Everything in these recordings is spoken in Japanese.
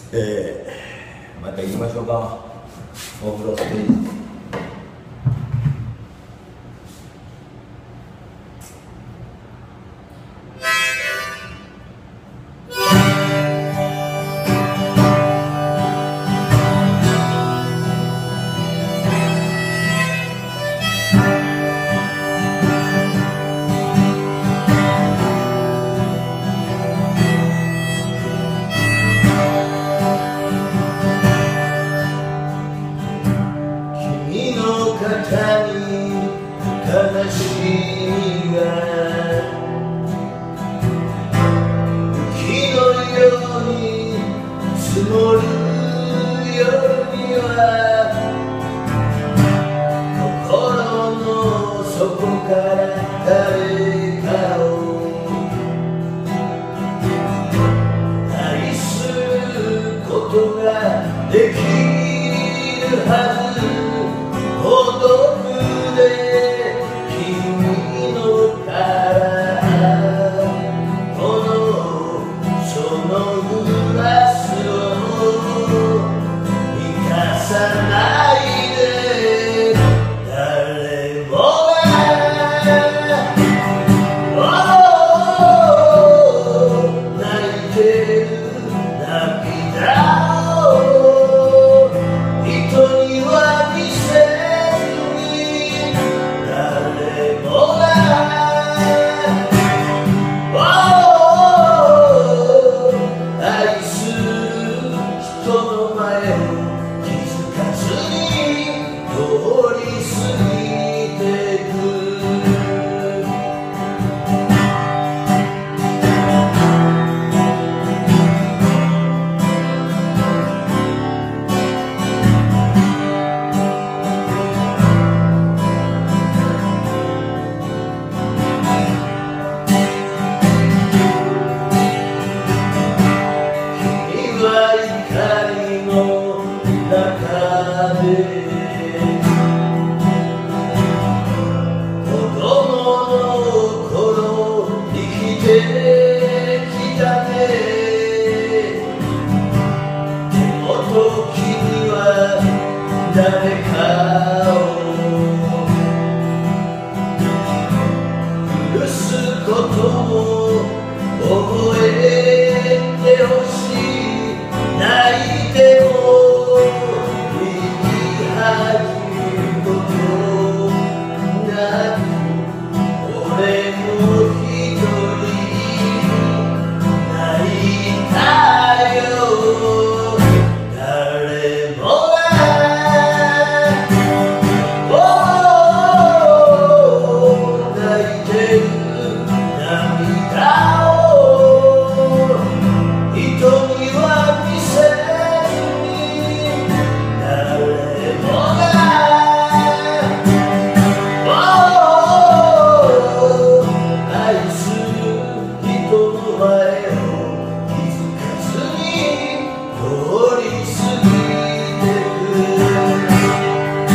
また行きましょうか。お風呂ステージ。悲しみが雪のように積もるようには心の底から誰かを愛することができるはず。孤独で君のからそのグラスを生かさないで。誰もが泣いてる涙を人には見せ誰かを許すことを覚えてほしい。泣いても逃げ恥じることなく俺も一人泣いたよ。誰も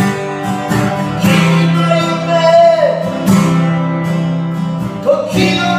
時の